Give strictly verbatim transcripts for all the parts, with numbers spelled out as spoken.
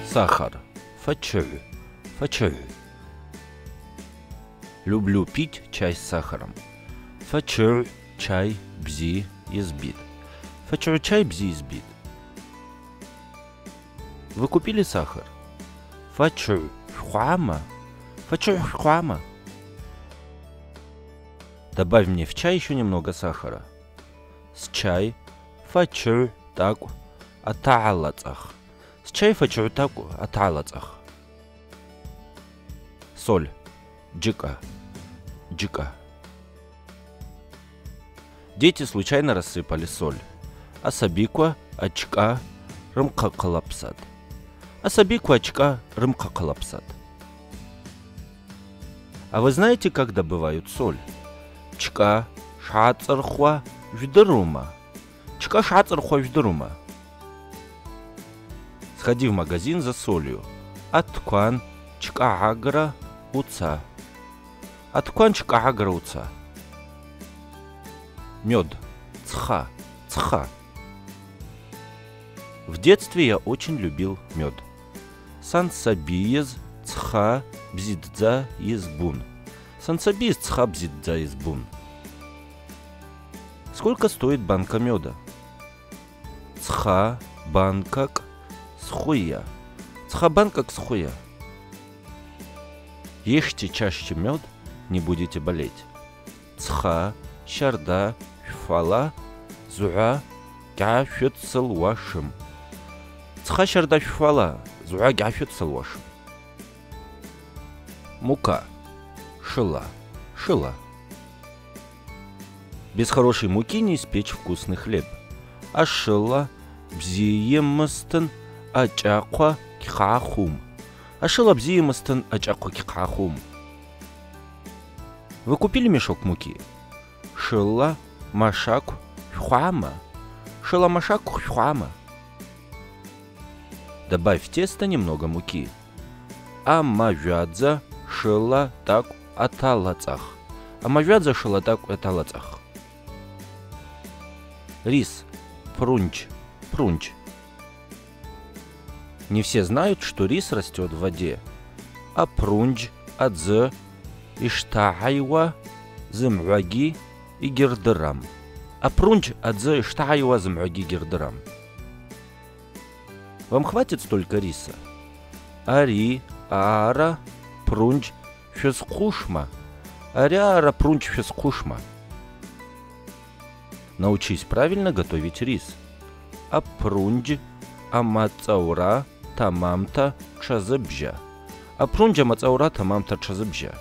Сахар. Фачу. Фачу. Люблю пить чай с сахаром. Фачу чай бзи избит. Фачу чай бзи избит. Вы купили сахар? Фачу хуама. Фачу хуама. Добавь мне в чай еще немного сахара. С чай фачу таку атаалацах. С чай фачу таку атаалацах. Соль. Джика. Джика. Дети случайно рассыпали соль. Асабиква очка рымка калапсад. Асабиква очка рымка калапсад. А вы знаете, как добывают соль? Чка шацархва ждырума. Чка шацархва ждырума. Сходи в магазин за солью. Аткван чка агра уца. Аткван чка агра уца. Мед. Цха. Цха. В детстве я очень любил мед. Сансабиез цха бзидза избун. Сансабиез цха бзидза избун. Сколько стоит банка меда? Цха банкак схуя. Цха банкак схуя. Ешьте чаще мед, не будете болеть. Цха шарда фала зуа гафет салвашим. Цха шарда фала зуа гафет салвашим. Мука. Шила. Шила. Без хорошей муки не испечь вкусный хлеб. А шила бзиемастен ачаква кихахум. А шила бзиемастен ачаква кихахум. Вы купили мешок муки? Шила машаку хуама. Шила машаку хуама. Добавь в тесто немного муки. Амавядза шила так аталацах. Амавядза шила так аталацах. Рис. Прунч. Прунч. Не все знают, что рис растет в воде. А прунч адзе иштахайва зымваги и гердерам. А прунч адзе иштахайва зымваги гердерам. Вам хватит столько риса? Ари, ара, прунч, фескушма. Ари, ара, прунч, фескушма. Научись правильно готовить рис. А прунч, амацаура, тамамта, чазыбжа. А прунч, амацаура, тамамта, чазыбжа.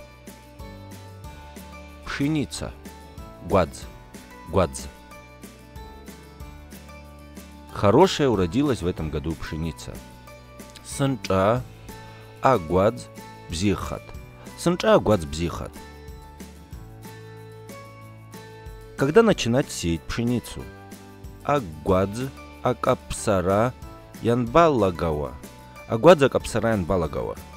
Пшеница. Гуадз. Гуадз. Хорошая уродилась в этом году пшеница. Сынча агуадз бзихат. Сынча агуадз бзихат. Когда начинать сеять пшеницу? Агуадз акапсара янбалагава. Агуадз акапсара янбалагава.